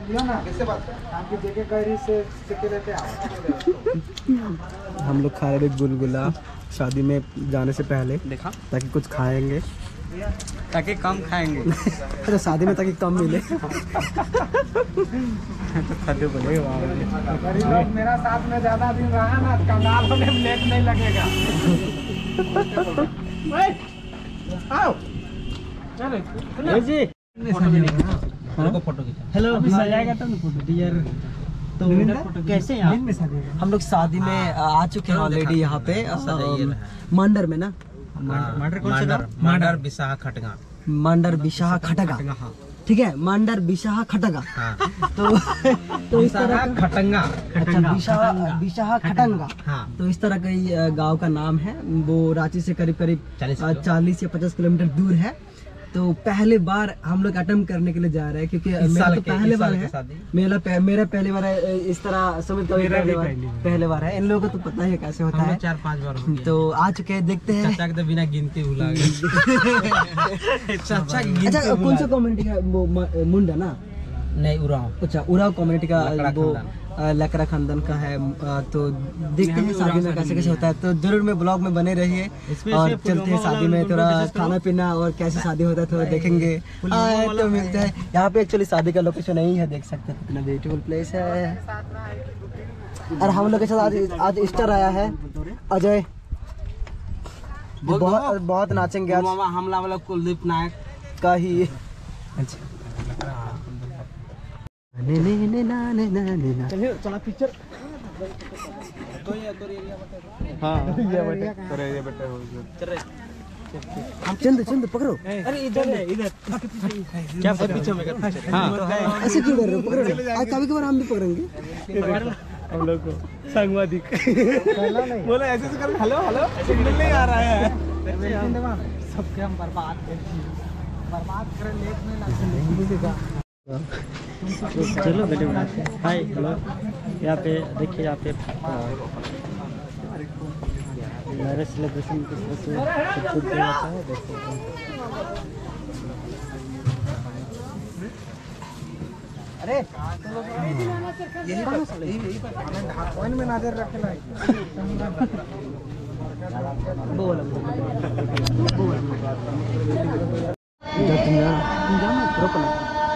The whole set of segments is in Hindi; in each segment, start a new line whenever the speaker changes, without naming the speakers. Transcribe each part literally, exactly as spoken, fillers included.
हम लोग खा रहे गुलगुला शादी में जाने से पहले, देखा, ताकि कुछ खाएंगे, ताकि कम खाएंगे। तो शादी में ताकि कम मिले। तो खाते बोलेगा मेरा साथ में ज्यादा दिन रहा ना, कंगाल होने में लेट नहीं लगेगा। जी फोटो हेलो आ जाएगा तब फोटो डियर। तो कैसे यहाँ हम लोग शादी में आ चुके हैं ऑलरेडी यहाँ पे मंडर में ना, मंडर कौन सा? मंडर बिसाहा खटगा, मंडर बिसाहा खटगा, ठीक है, मंडर बिसाहा खटगा। तो तो इस तरह खटंगा, अच्छा बिसाहा बिसाहा खटंगा। तो इस तरह का गांव का नाम है, वो रांची से करीब करीब चालीस या पचास किलोमीटर दूर है। तो पहले बार हम लोग अटेम्प्ट करने के लिए जा रहे हैं, क्योंकि मेरा तो पहले बार है, मेरा मेरा पहले बार है इस तरह समझ तो पहले बार पहले बार है। इन लोगों को तो पता ही कैसे होता है, चार पांच बार तो आ चुके हैं। देखते हैं, चाचा के तो बिना गिनती भुला गए। चाचा अच्छा कौन सा कम्युनिटी का वो मुंडा ना? नहीं, उराव। अच्छा, उराव कम्युनिटी का वो लकड़ा खानदान का है। तो देखते हैं शादी में कैसे कैसे होता है। तो जरूर में ब्लॉग में बने रहिए और चलते हैं शादी में। थोड़ा खाना पीना और कैसे शादी होता है थोड़ा देखेंगे। तो मिलते हैं यहाँ पे। एक्चुअली शादी का लोकेशन यही है, देख सकते हैं कितना ब्यूटीफुल प्लेस है। और हम लोग के साथ आज आज स्टार आया है अजय, बहुत बहुत नाचेंगे आज। हमला वाला कुलदीप नायक का ही। अच्छा ने ने ने ना ने ना ने ना चलिए चला पिक्चर। तो ये तो एरिया बता। हां ये बेटे तो एरिया बेटे हो चल रहे हम। चंद चंद पकड़ो। अरे इधर है, इधर क्या पीछे में कर। हां ऐसे क्यों कर रहे हो? पकड़ो, आज कभी कभार हम भी पकड़ेंगे हम लोग को संगवादी। बोलो ऐसे से कर। हेलो हेलो सिग्नल नहीं आ रहा है। सबके हम बर्बाद कर बर्बाद कर लेट में ना। चलो वीडियो बनाते हैं। हाय हेलो, यहाँ पे देखिए, यहाँ पे मैरिज सेलिब्रेशन किस तरह से छूट दिया जाता है। देखो अरे यही ढाकन में नजर रखना है। बोल बोल रोकना।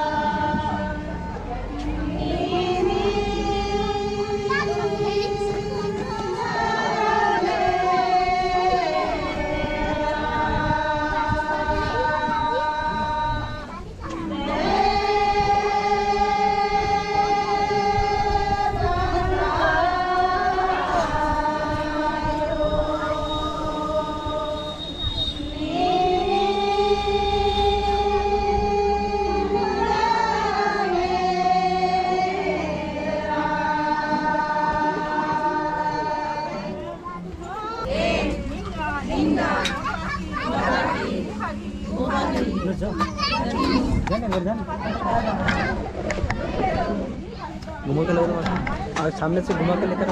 घुमा के लेकर और सामने से घुमा के लेकर आओ।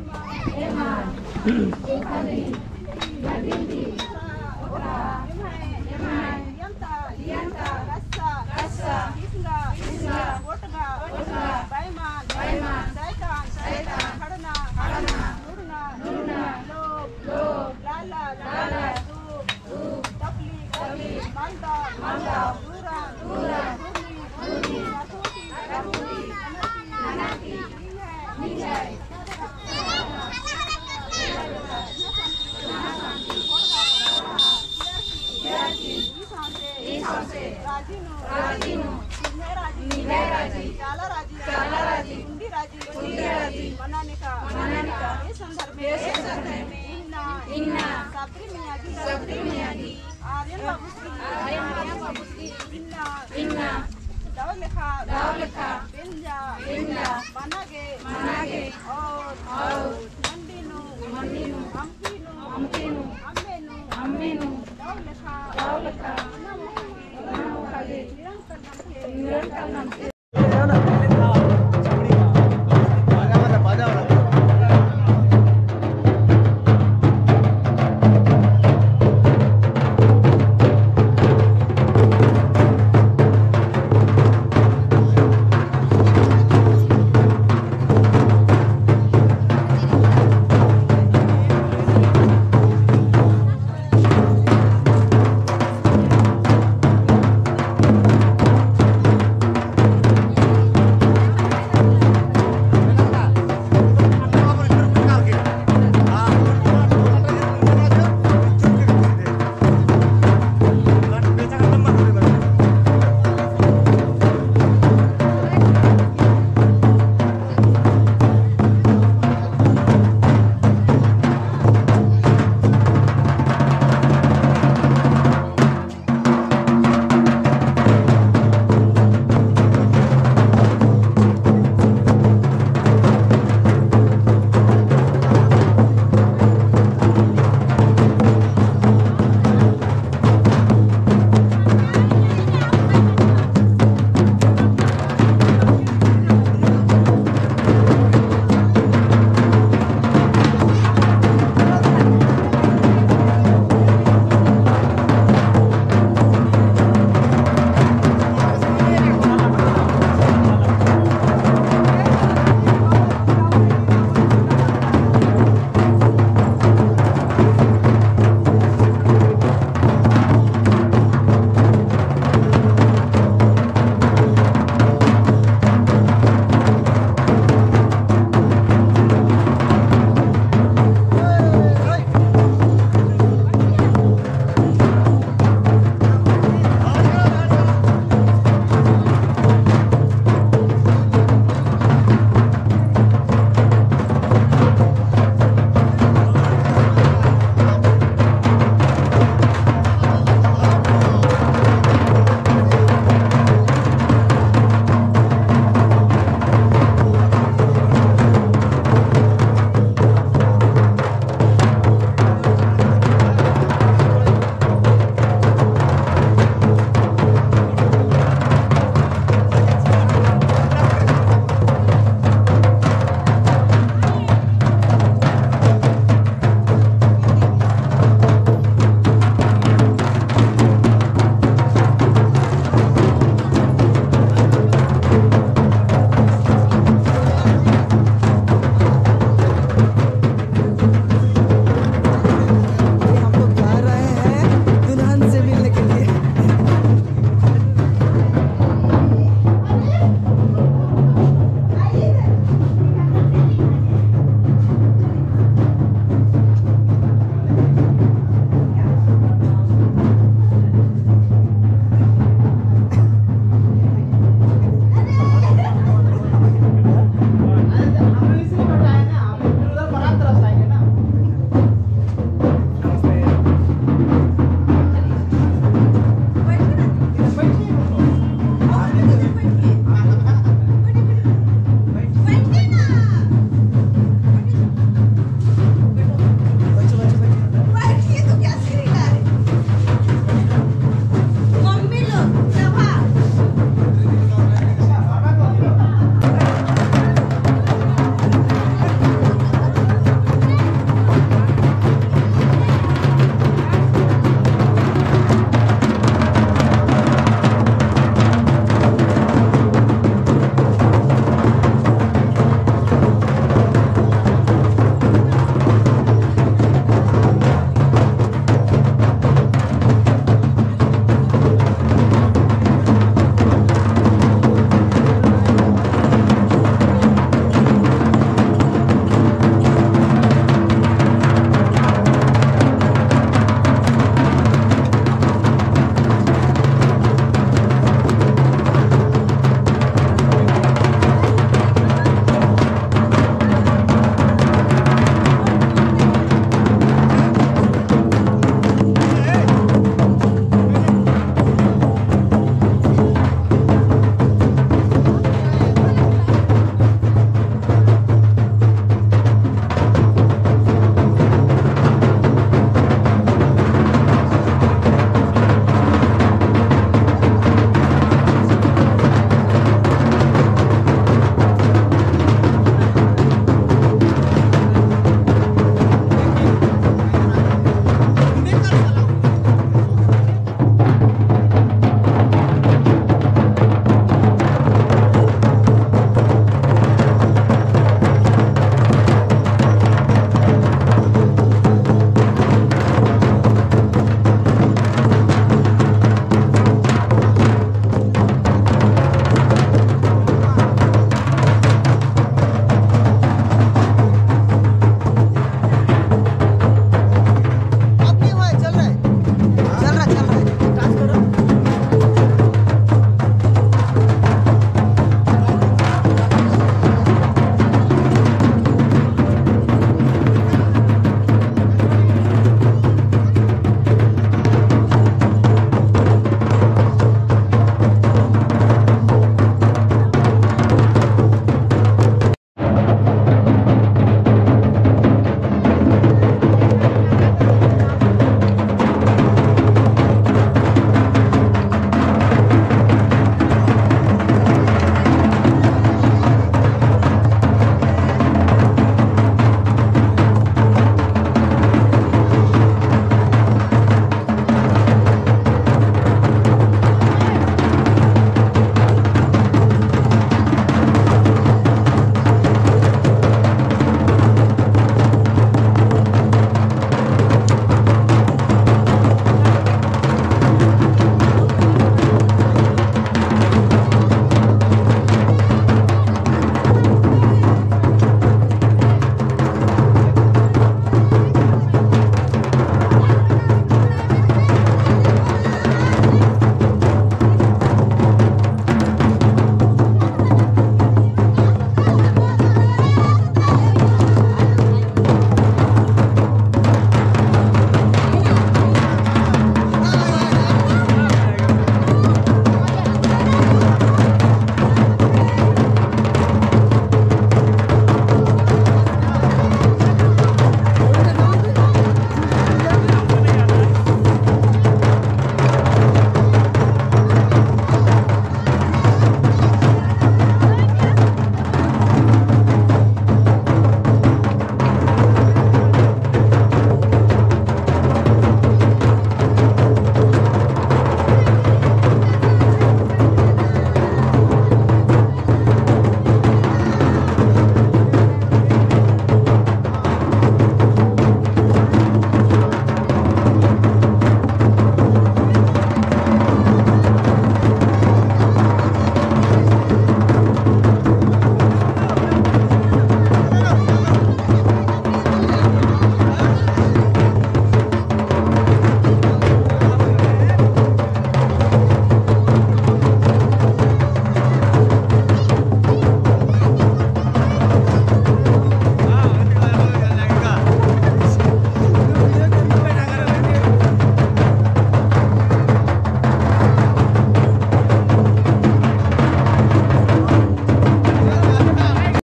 बनाने का बनाने का ये संदर्भ में ये संदर्भ में Inna Inna Sabri Miyagi Sabri Miyagi Aryan Babushri Aryan Babushri Inna Inna दाव लिखा दाव लिखा बिंजा बिंजा बनागे बनागे और और मंडीनु मंडीनु अम्पीनु अम्पीनु अम्मेनु अम्मेनु दाव लिखा दाव लिखा ना मुखागे निरंतर नाम के निरंतर नाम के